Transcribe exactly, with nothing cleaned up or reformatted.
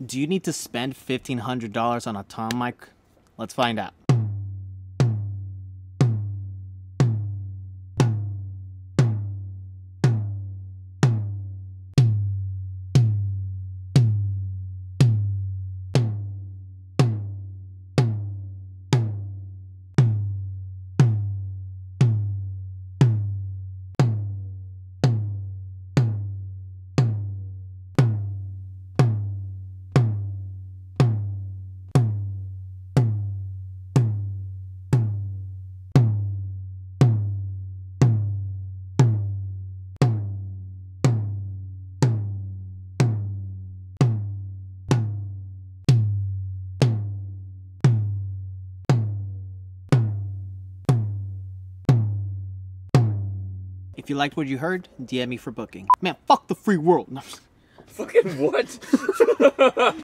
Do you need to spend fifteen hundred dollars on a tom mic? Let's find out. If you liked what you heard, D M me for booking. Man, fuck the free world. Fucking what?